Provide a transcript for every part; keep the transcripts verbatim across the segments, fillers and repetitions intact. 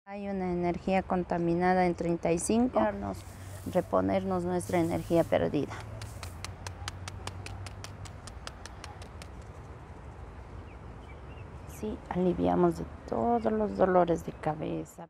Hay una energía contaminada en treinta y cinco, reponernos nuestra energía perdida. Sí, aliviamos de todos los dolores de cabeza.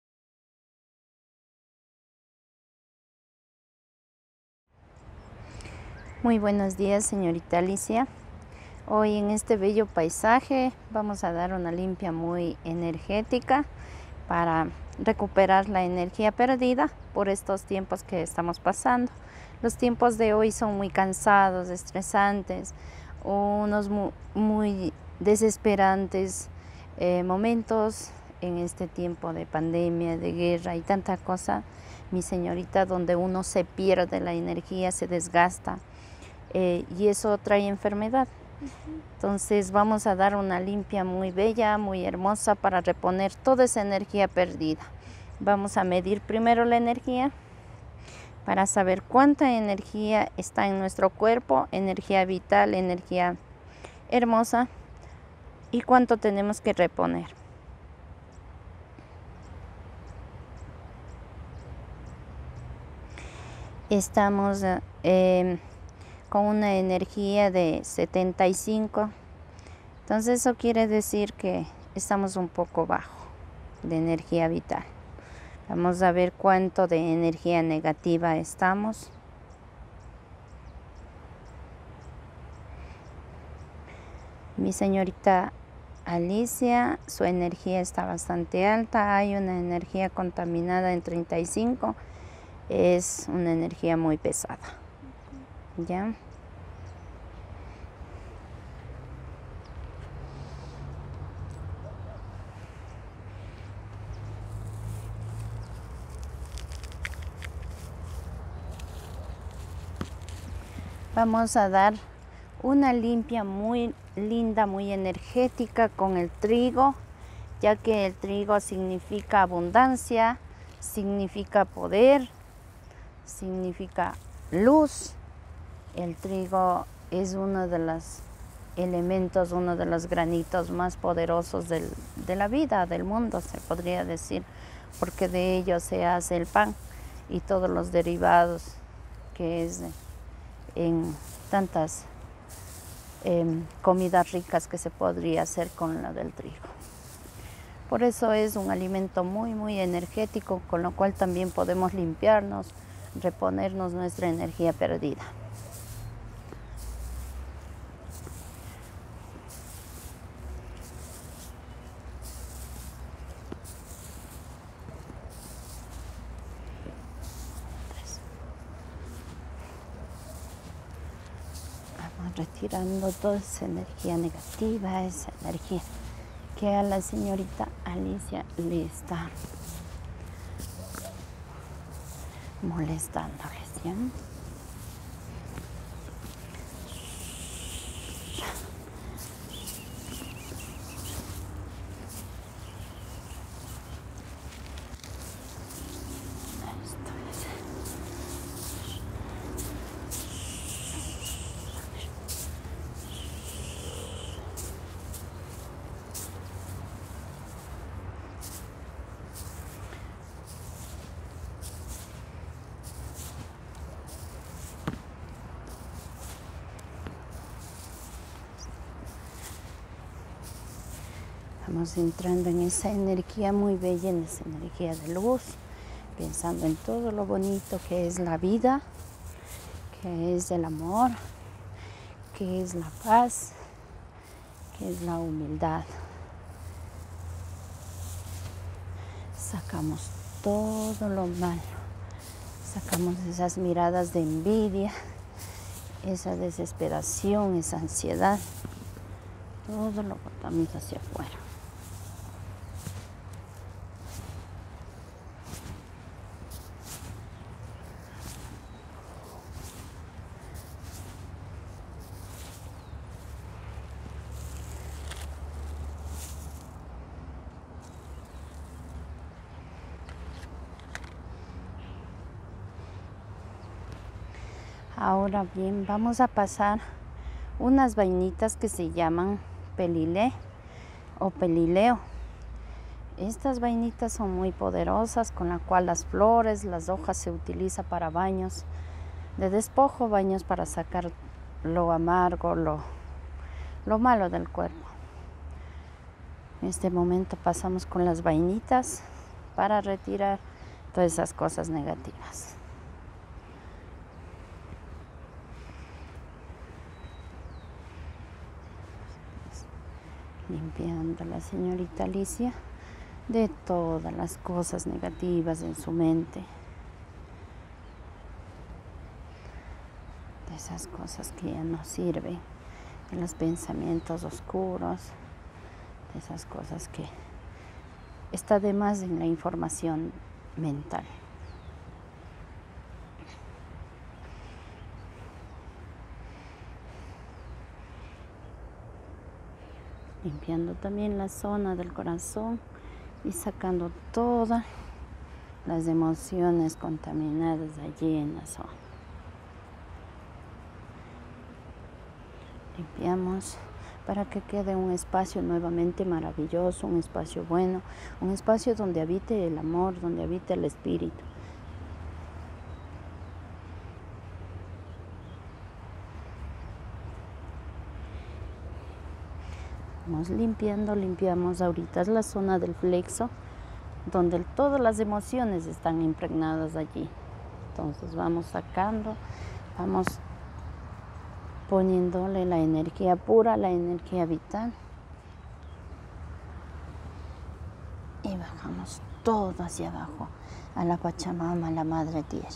Muy buenos días, señorita Alicia. Hoy en este bello paisaje vamos a dar una limpia muy energética para recuperar la energía perdida por estos tiempos que estamos pasando. Los tiempos de hoy son muy cansados, estresantes, unos muy, muy desesperantes eh, momentos en este tiempo de pandemia, de guerra y tanta cosa, mi señorita, donde uno se pierde la energía, se desgasta eh, y eso trae enfermedad. Entonces vamos a dar una limpia muy bella, muy hermosa para reponer toda esa energía perdida. Vamos a medir primero la energía para saber cuánta energía está en nuestro cuerpo, energía vital, energía hermosa, y cuánto tenemos que reponer. Estamos eh, con una energía de setenta y cinco, entonces eso quiere decir que estamos un poco bajo de energía vital. Vamos a ver cuánto de energía negativa estamos. Mi señorita Alicia, su energía está bastante alta, hay una energía contaminada en treinta y cinco, es una energía muy pesada. ¿Ya? Vamos a dar una limpia muy linda, muy energética con el trigo, ya que el trigo significa abundancia, significa poder, significa luz. El trigo es uno de los elementos, uno de los granitos más poderosos del, de la vida, del mundo, se podría decir, porque de ello se hace el pan y todos los derivados que es en tantas eh, comidas ricas que se podría hacer con la del trigo. Por eso es un alimento muy, muy energético, con lo cual también podemos limpiarnos, reponernos nuestra energía perdida. Retirando toda esa energía negativa, esa energía que a la señorita Alicia le está molestando recién. Vamos entrando en esa energía muy bella, en esa energía de luz, pensando en todo lo bonito que es la vida, que es el amor, que es la paz, que es la humildad. Sacamos todo lo malo, sacamos esas miradas de envidia, esa desesperación, esa ansiedad, todo lo botamos hacia afuera. Ahora bien, vamos a pasar unas vainitas que se llaman pelilé o pelileo. Estas vainitas son muy poderosas, con la cual las flores, las hojas se utiliza para baños de despojo, baños para sacar lo amargo, lo, lo malo del cuerpo. En este momento pasamos con las vainitas para retirar todas esas cosas negativas. Limpiando a la señorita Alicia de todas las cosas negativas en su mente, de esas cosas que ya no sirven, de los pensamientos oscuros, de esas cosas que está de más en la información mental. Limpiando también la zona del corazón y sacando todas las emociones contaminadas allí en la zona. Limpiamos para que quede un espacio nuevamente maravilloso, un espacio bueno, un espacio donde habite el amor, donde habite el espíritu. Vamos limpiando, limpiamos ahorita la zona del flexo, donde todas las emociones están impregnadas allí. Entonces vamos sacando, vamos poniéndole la energía pura, la energía vital. Y bajamos todo hacia abajo, a la Pachamama, a la Madre Tierra.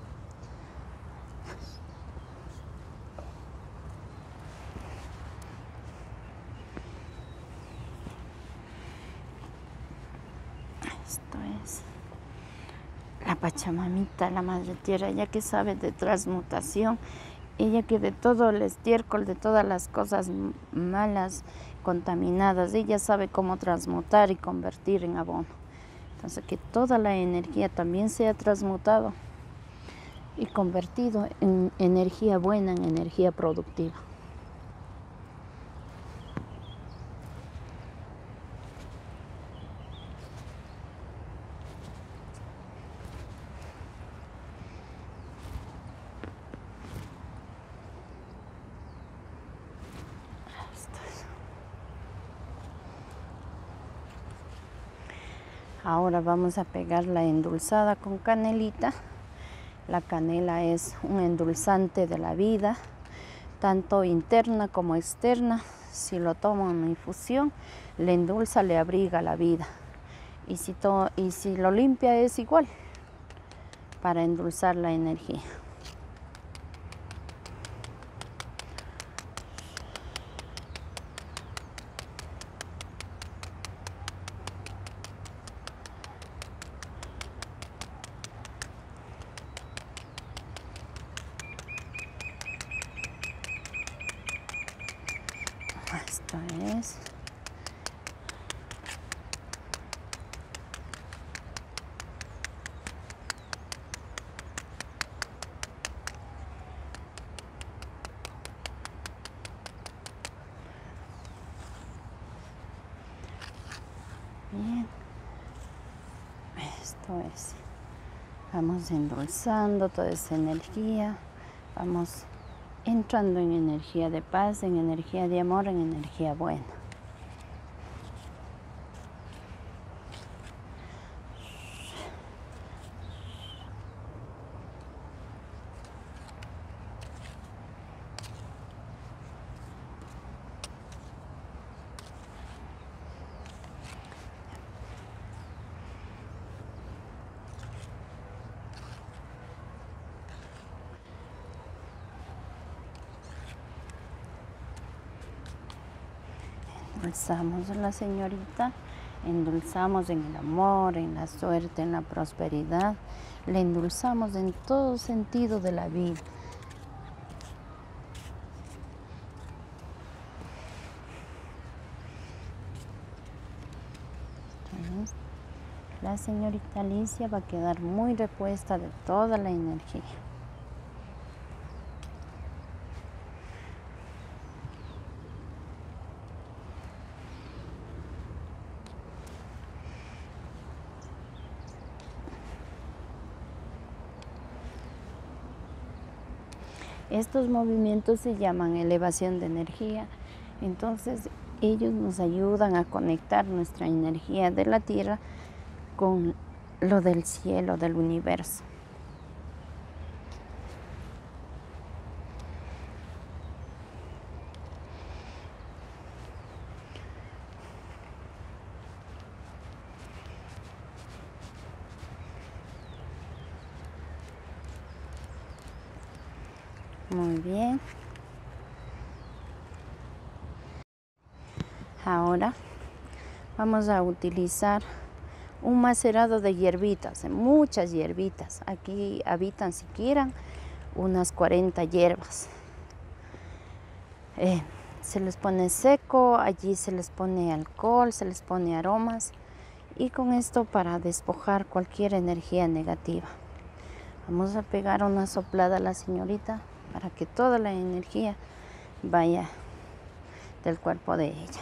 Esto es la Pachamamita, la Madre Tierra, ella que sabe de transmutación, ella que de todo el estiércol, de todas las cosas malas, contaminadas, ella sabe cómo transmutar y convertir en abono. Entonces que toda la energía también sea transmutado y convertido en energía buena, en energía productiva. Ahora vamos a pegar la endulzada con canelita. La canela es un endulzante de la vida, tanto interna como externa. Si lo toma en infusión, le endulza, le abriga la vida. Y si, to y si lo limpia es igual, para endulzar la energía. Esto es. Bien. Esto es. Vamos endulzando toda esa energía. Vamos entrando en energía de paz, en energía de amor, en energía buena. Endulzamos a la señorita, endulzamos en el amor, en la suerte, en la prosperidad, le endulzamos en todo sentido de la vida. Entonces, la señorita Alicia va a quedar muy repuesta de toda la energía. Estos movimientos se llaman elevación de energía. Entonces, ellos nos ayudan a conectar nuestra energía de la tierra con lo del cielo, del universo. Muy bien. Ahora vamos a utilizar un macerado de hierbitas, muchas hierbitas. Aquí habitan siquiera unas cuarenta hierbas. Eh, se les pone seco, allí se les pone alcohol, se les pone aromas. Y con esto para despojar cualquier energía negativa. Vamos a pegar una soplada a la señorita para que toda la energía vaya del cuerpo de ella.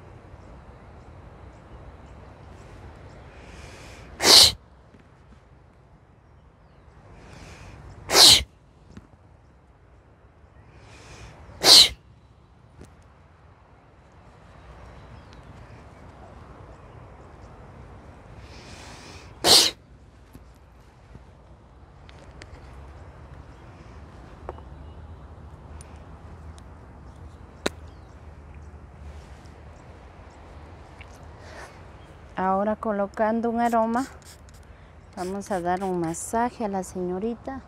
Ahora colocando un aroma, vamos a dar un masaje a la señorita.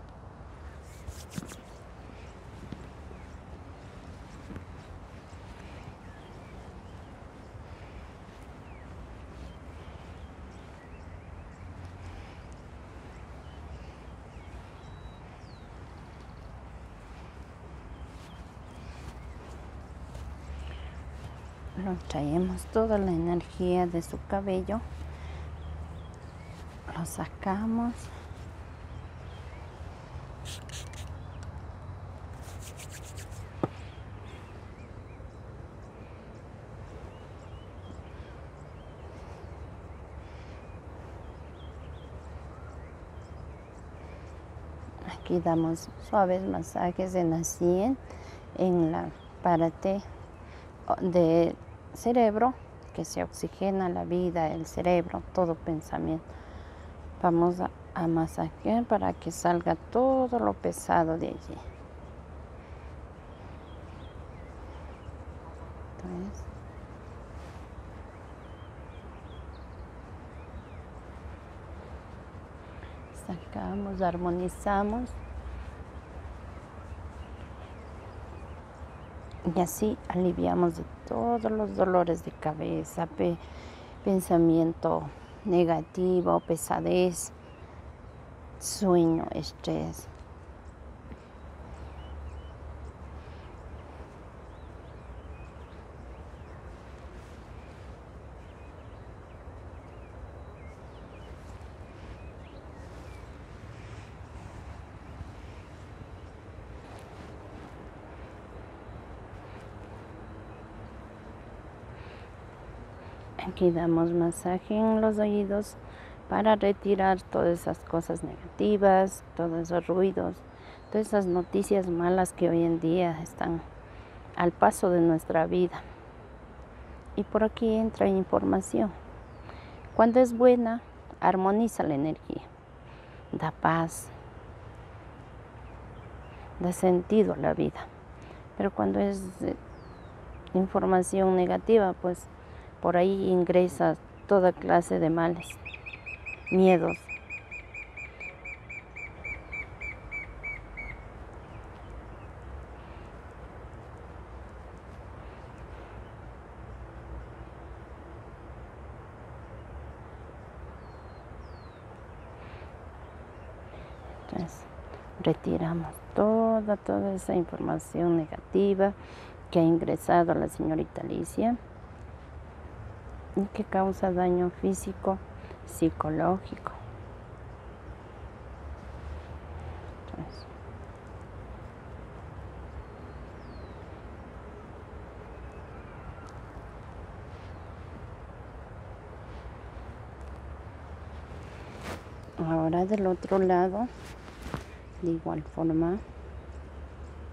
Lo traemos toda la energía de su cabello, lo sacamos. Aquí damos suaves masajes en la sien, en la parte del cerebro, que se oxigena la vida, el cerebro, todo pensamiento. Vamos a, a masajear para que salga todo lo pesado de allí. Entonces, sacamos, armonizamos. Y así aliviamos de todos los dolores de cabeza, pe pensamiento negativo, pesadez, sueño, estrés. Aquí damos masaje en los oídos para retirar todas esas cosas negativas, todos esos ruidos, todas esas noticias malas que hoy en día están al paso de nuestra vida. Y por aquí entra información. Cuando es buena, armoniza la energía, da paz, da sentido a la vida. Pero cuando es información negativa, pues por ahí ingresa toda clase de males, miedos. Entonces, retiramos toda, toda esa información negativa que ha ingresado a la señorita Alicia y que causa daño físico, psicológico. Entonces, ahora del otro lado, de igual forma,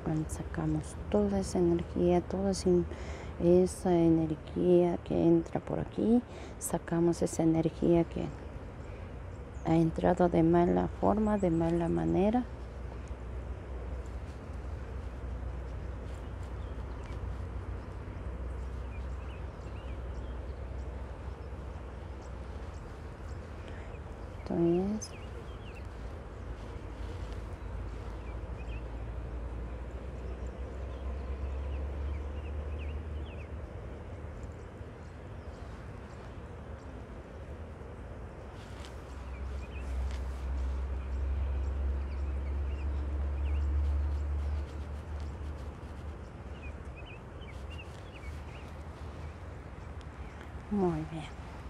Cuando sacamos toda esa energía, toda esa, esa energía que entra por aquí, sacamos esa energía que ha entrado de mala forma, de mala manera. Entonces, muy bien.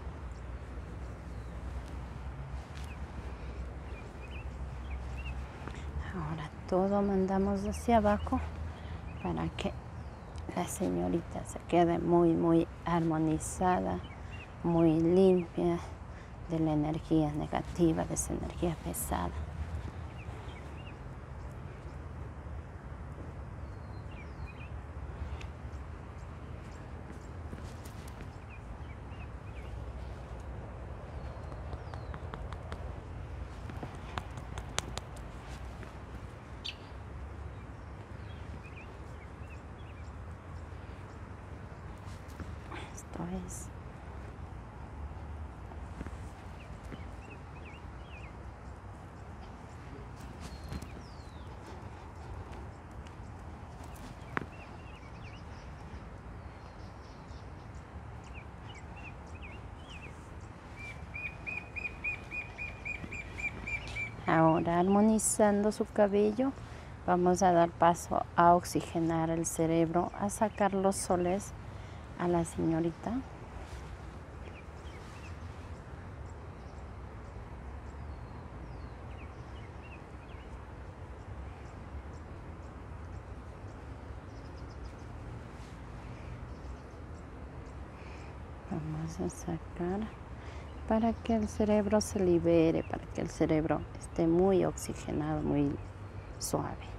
Ahora todo mandamos hacia abajo para que la señorita se quede muy, muy armonizada, muy limpia de la energía negativa, de esa energía pesada. Esto es. Ahora, armonizando su cabello, vamos a dar paso a oxigenar el cerebro, a sacar los soles a la señorita. Vamos a sacar para que el cerebro se libere, para que el cerebro esté muy oxigenado, muy suave.